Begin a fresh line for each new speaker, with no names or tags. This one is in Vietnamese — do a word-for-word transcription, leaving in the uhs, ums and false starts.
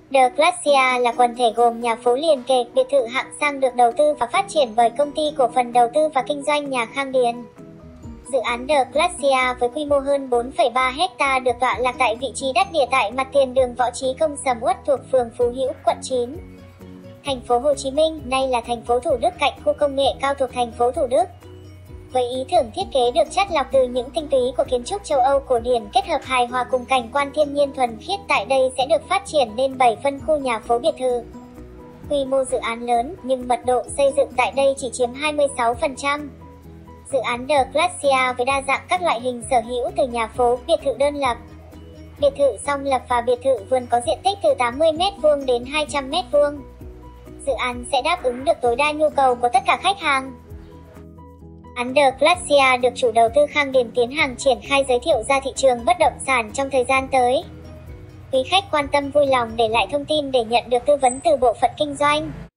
The Glacier là quần thể gồm nhà phố liền kề, biệt thự hạng sang được đầu tư và phát triển bởi công ty cổ phần đầu tư và kinh doanh nhà Khang Điền. Dự án The Glacier với quy mô hơn bốn phẩy ba héc ta được tọa lạc tại vị trí đắc địa tại mặt tiền đường Võ Trí Công sầm uất thuộc phường Phú Hữu, quận chín. Thành phố Hồ Chí Minh, nay là thành phố Thủ Đức cạnh khu công nghệ cao thuộc thành phố Thủ Đức. Với ý tưởng thiết kế được chắt lọc từ những tinh túy của kiến trúc châu Âu cổ điển kết hợp hài hòa cùng cảnh quan thiên nhiên thuần khiết, tại đây sẽ được phát triển nên bảy phân khu nhà phố biệt thự. Quy mô dự án lớn nhưng mật độ xây dựng tại đây chỉ chiếm hai mươi sáu phần trăm. Dự án The Glacier với đa dạng các loại hình sở hữu từ nhà phố, biệt thự đơn lập, biệt thự song lập và biệt thự vườn có diện tích từ tám mươi mét vuông đến hai trăm mét vuông. Dự án sẽ đáp ứng được tối đa nhu cầu của tất cả khách hàng. Dự án The Glacier được chủ đầu tư Khang Điền tiến hành triển khai giới thiệu ra thị trường bất động sản trong thời gian tới. Quý khách quan tâm vui lòng để lại thông tin để nhận được tư vấn từ bộ phận kinh doanh.